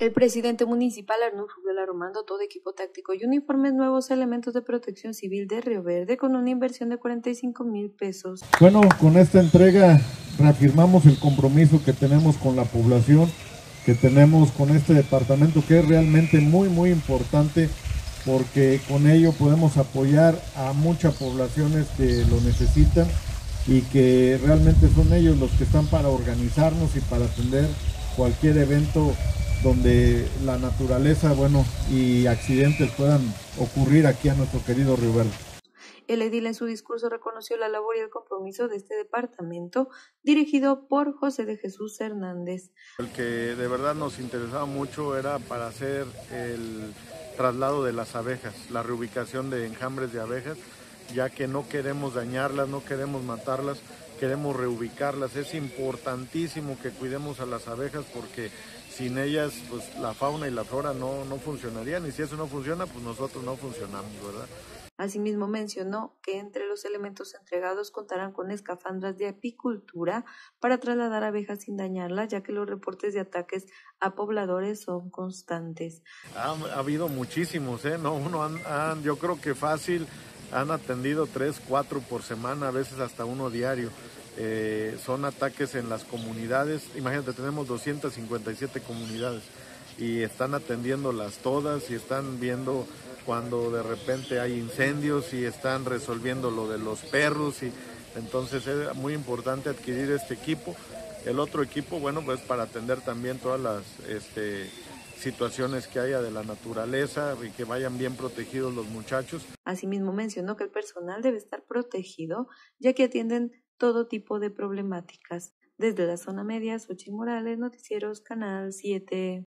El presidente municipal Arnulfo Velardo mandó todo equipo táctico y uniformes nuevos a elementos de protección civil de Río Verde con una inversión de 45,000 pesos. Bueno, con esta entrega reafirmamos el compromiso que tenemos con la población, que tenemos con este departamento, que es realmente muy importante, porque con ello podemos apoyar a muchas poblaciones que lo necesitan y que realmente son ellos los que están para organizarnos y para atender cualquier evento donde la naturaleza, y accidentes puedan ocurrir aquí a nuestro querido Río Verde. El edil en su discurso reconoció la labor y el compromiso de este departamento dirigido por José de Jesús Hernández. El que de verdad nos interesaba mucho era para hacer el traslado de las abejas, la reubicación de enjambres de abejas, ya que no queremos dañarlas, no queremos matarlas, queremos reubicarlas. Es importantísimo que cuidemos a las abejas porque sin ellas pues la fauna y la flora no funcionarían, y si eso no funciona pues nosotros no funcionamos, ¿verdad? Asimismo mencionó que entre los elementos entregados contarán con escafandras de apicultura para trasladar abejas sin dañarlas, ya que los reportes de ataques a pobladores son constantes. Ha habido muchísimos, yo creo que fácil han atendido 3, 4 por semana, a veces hasta uno diario. Son ataques en las comunidades. Imagínate, tenemos 257 comunidades y están atendiéndolas todas y están viendo cuando de repente hay incendios y están resolviendo lo de los perros, y entonces es muy importante adquirir este equipo. El otro equipo, pues para atender también todas las situaciones que haya de la naturaleza y que vayan bien protegidos los muchachos. Asimismo mencionó que el personal debe estar protegido, ya que atienden todo tipo de problemáticas. Desde la zona media, Xochitl Morales, Noticieros Canal 7.